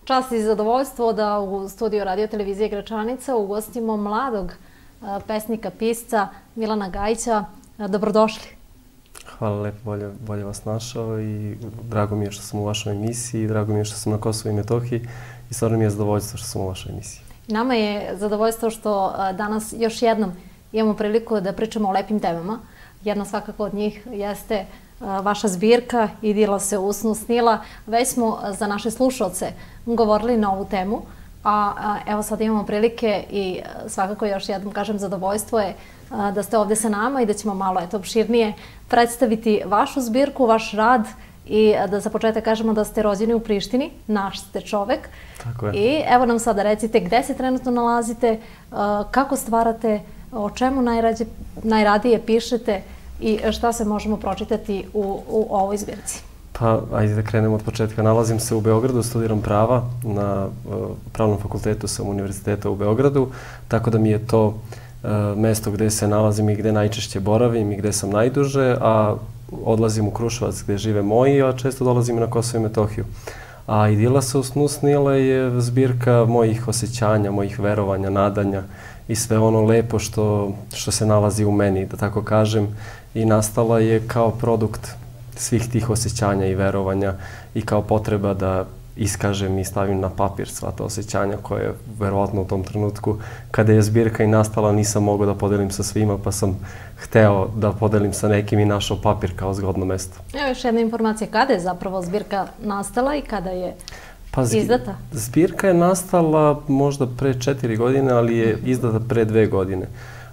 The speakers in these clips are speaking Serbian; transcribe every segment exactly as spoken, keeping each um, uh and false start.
Čast i zadovoljstvo da u studiju Radio televizije Gračanica ugostimo mladog pesnika, pisca Milana Gajića. Dobrodošli. Hvala lepo, bolje, bolje vas našao i drago mi je što sam u vašoj emisiji, drago mi je što sam na Kosovu i Metohiji i stvarno mi je zadovoljstvo što sam u vašoj emisiji. Nama je zadovoljstvo što danas još jednom imamo priliku da pričamo o lepim temama. Jedna svakako od njih jeste vaša zbirka Idila se u snu snila. Već smo za naše slušalce govorili na ovu temu, a evo sad imamo prilike i svakako još jednom kažem zadovoljstvo je da ste ovde sa nama i da ćemo malo eto opširnije predstaviti vašu zbirku, vaš rad i da za početak kažemo da ste rođeni u Prištini, naš ste čovek. Tako je. I evo nam sada recite gde se trenutno nalazite, kako stvarate, o čemu najrađe, najradije pišete i šta se možemo pročitati u, u ovoj zbirci. Pa, ajde da krenemo od početka. Nalazim se u Beogradu, studiram prava na uh, Pravnom fakultetu sam univerziteta u Beogradu, tako da mi je to uh, mesto gde se nalazim i gde najčešće boravim i gde sam najduže, a odlazim u Kruševac gde žive moji, a često dolazim na Kosovo i Metohiju. A Idila se u snu snila je zbirka mojih osjećanja, mojih verovanja, nadanja i sve ono lepo što, što se nalazi u meni, da tako kažem, i nastala je kao produkt svih tih osjećanja i verovanja i kao potreba da iskažem i stavim na papir sva ta osjećanja koje verovatno u tom trenutku kada je zbirka i nastala nisam mogao da podelim sa svima pa sam hteo da podelim sa nekim i našao papir kao zgodno mesto. Evo još jedna informacija, kada je zapravo zbirka nastala i kada je pa, izdata? Zbirka je nastala možda pre četiri godine, ali je izdata pre dve godine.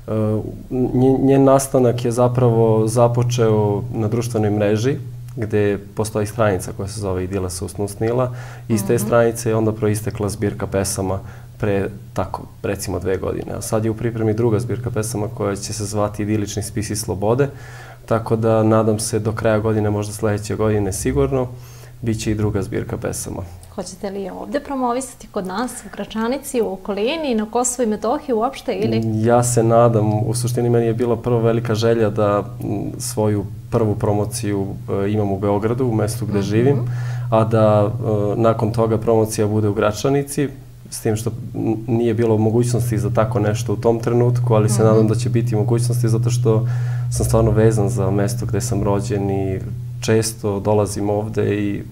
Njen nastanak je zapravo započeo na društvenoj mreži gde postoji stranica koja se zove Idila se u snu snila. Iz te stranice je onda proistekla zbirka pesama pre tako recimo dve godine. A sad je u pripremi druga zbirka pesama koja će se zvati Idilični spisi slobode. Tako da nadam se do kraja godine, možda sledeće godine sigurno, bit će i druga zbirka pesama. Hoćete li je ovde promovisati kod nas u Gračanici, u okolini, na Kosovo i Metohiji uopšte ili? Ja se nadam. U suštini meni je bila prva velika želja da svoju prvu promociju imam u Beogradu, u mestu gde živim, a da nakon toga promocija bude u Gračanici, s tim što nije bilo mogućnosti za tako nešto u tom trenutku, ali se nadam da će biti mogućnosti zato što sam stvarno vezan za mesto gde sam rođen i često dolazim ovde i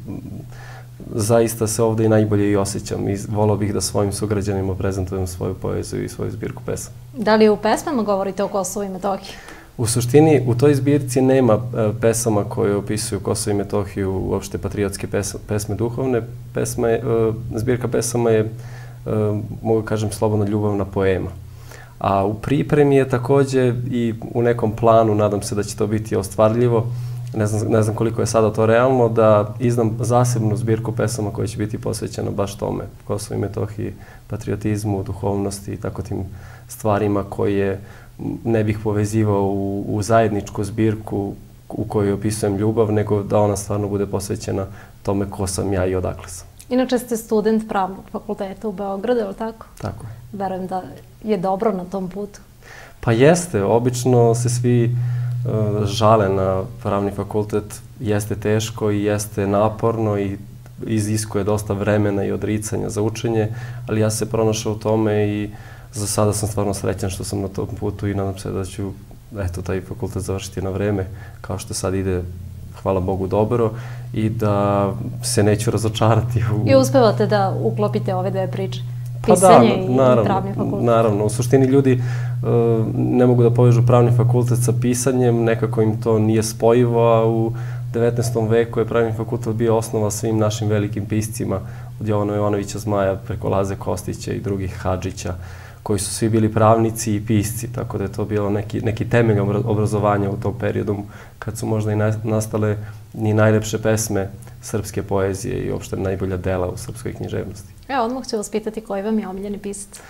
zaista se ovde i najbolje i osjećam i volao bih da svojim sugrađanima prezentujem svoju poeziju i svoju zbirku pesama. Da li u pesmama govorite o Kosovu i Metohiji? U suštini, u toj zbirci nema pesama koje opisuju Kosovo i Metohiju, uopšte patriotske pesme, duhovne pesme. Zbirka pesama je, mogu kažem, slobodna ljubavna poema. A u pripremi je takođe i u nekom planu, nadam se da će to biti ostvarljivo, Ne znam, ne znam koliko je sada to realno, da izdam zasebnu zbirku pesama koja će biti posvećena baš tome, Kosovo i Metohiji, patriotizmu, duhovnosti i tako tim stvarima koje ne bih povezivao u, u zajedničku zbirku u kojoj opisujem ljubav, nego da ona stvarno bude posvećena tome ko sam ja i odakle sam. Inače ste student Pravnog fakulteta u Beogradu, je li tako? Tako je. Verujem da je dobro na tom putu. Pa jeste, obično se svi žale na Pravni fakultet, jeste teško i jeste naporno i iziskuje dosta vremena i odricanja za učenje, ali ja se pronašao u tome i za sada sam stvarno srećan što sam na tom putu i nadam se da ću eto, taj fakultet završiti na vreme, kao što sad ide, hvala Bogu, dobro i da se neću razočarati. U... I uspevate da uklopite ove dve priče? Pisanje i Pravni fakultet? Naravno. U suštini ljudi ne mogu da povežu Pravni fakultet sa pisanjem, nekako im to nije spojivo, a u devetnaestom veku je Pravni fakultet bio osnova svim našim velikim piscima, od Jovana Jovanovića Zmaja preko Laze Kostića i drugih Hadžića, koji su svi bili pravnici i pisci, tako da je to bilo neki, neki temelj obrazovanja u tom periodu, kad su možda i nastale ni najlepše pesme srpske poezije i uopšte najbolja dela u srpskoj književnosti. Evo, odmah ću vas pitati koji vam je omiljeni pisac?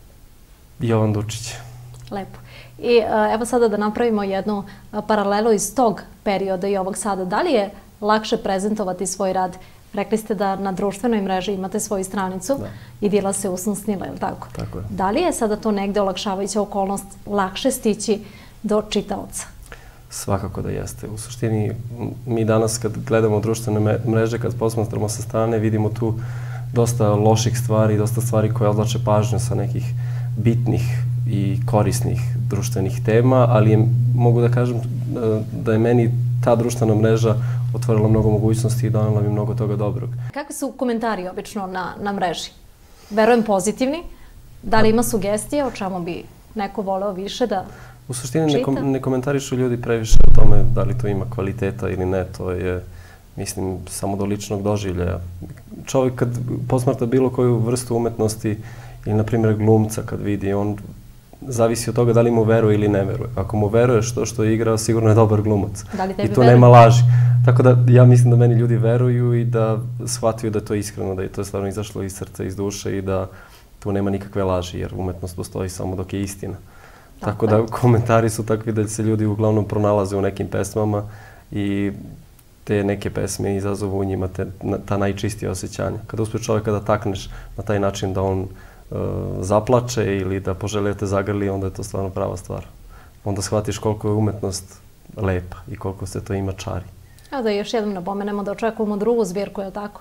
Jovan Dučić. Lepo. I evo sada da napravimo jednu paralelu iz tog perioda i ovog sada. Da li je lakše prezentovati svoj rad? Rekli ste da na društvenoj mreži imate svoju stranicu, Idila se u snu snila, je li tako? Tako je. Da li je sada to negde olakšavajuća okolnost lakše stići do čitaoca? Svakako da jeste. U suštini, mi danas kad gledamo društvene mreže, kad posmatramo sa strane, vidimo tu dosta loših stvari, dosta stvari koje odlače pažnju sa nekih bitnih i korisnih društvenih tema, ali je, mogu da kažem da je meni ta društvena mreža otvorila mnogo mogućnosti i donela mi mnogo toga dobrog. Kakvi su komentari obično na, na mreži? Verujem pozitivni. Da li ima sugestije o čemu bi neko voleo više da U suštini ne, čita? ne komentarišu ljudi previše o tome da li to ima kvaliteta ili ne. To je, mislim, samo do ličnog doživljaja. Čovjek kad posmatra bilo koju vrstu umetnosti ili, na primjer, glumca kad vidi, on zavisi od toga da li mu veruje ili ne veruje. Ako mu veruje što što je igrao, sigurno je dobar glumac. Da li tebi I tu veruje? nema laži. Tako da ja mislim da meni ljudi veruju i da shvataju da je to iskreno, da je to stvarno izašlo iz srca, iz duše i da tu nema nikakve laži, jer umetnost postoji samo dok je istina. Tako da komentari su takvi da se ljudi uglavnom pronalaze u nekim pesmama i te neke pesme izazovu u njima te, ta najčistija osjećanja. Kada uspije čovjeka da takneš na taj način da on uh, zaplače ili da poželi da te zagrli, onda je to stvarno prava stvar. Onda shvatiš koliko je umetnost lepa i koliko se to ima čari. Evo da još jednom napomenemo da očekujemo drugu zbirku, je li tako?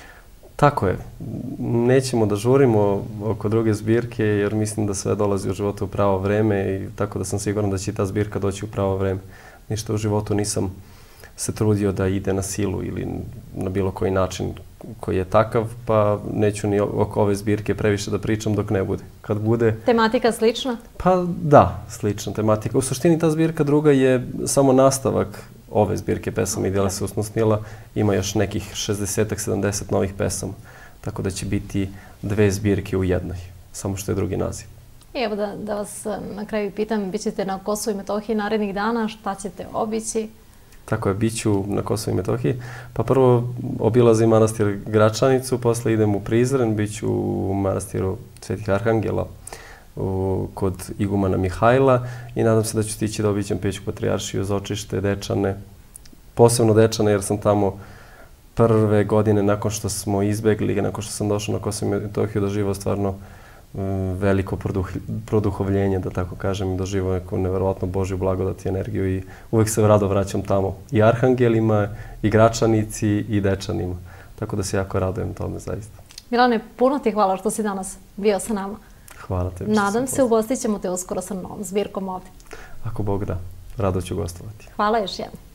Tako je. Nećemo da žurimo oko druge zbirke jer mislim da sve dolazi u životu u pravo vreme i tako da sam siguran da će ta zbirka doći u pravo vreme. Ništa u životu nisam se trudio da ide na silu ili na bilo koji način koji je takav, pa neću ni oko ove zbirke previše da pričam dok ne bude. Kad bude... Tematika slična? Pa da, slična tematika. U suštini ta zbirka druga je samo nastavak ove zbirke pesama Idila se usnila. Ima još nekih šezdeset sedamdeset novih pesama, tako da će biti dve zbirke u jednoj, samo što je drugi naziv. Evo da, da vas na kraju pitam, bit ćete na Kosovu i Metohiji narednih dana, šta ćete obići? Tako je, bit ću na Kosovu i Metohiji. Pa prvo obilazim manastir Gračanicu, posle idem u Prizren, bit ću u manastiru Svetih Arhangela u, kod igumana Mihajla i nadam se da ću stići da obiđem Pećku patrijaršiju, Zočište, Dečane. Posebno Dečane jer sam tamo prve godine nakon što smo izbegli, nakon što sam došao na Kosovo i Metohiju, doživao stvarno veliko produh, produhovljenje, da tako kažem, i doživao neku neverovatnu Božju blagodat i energiju i uvek se rado vraćam tamo. I Arhangelima, i Gračanici, i Dečanima. Tako da se jako radujem tome, zaista. Milane, puno ti hvala što si danas bio sa nama. Hvala tebi. Nadam se, ugostit ćemo te uskoro sa novom zbirkom ovdje. Ako Bog da, rado ću gostovati. Hvala još jednom.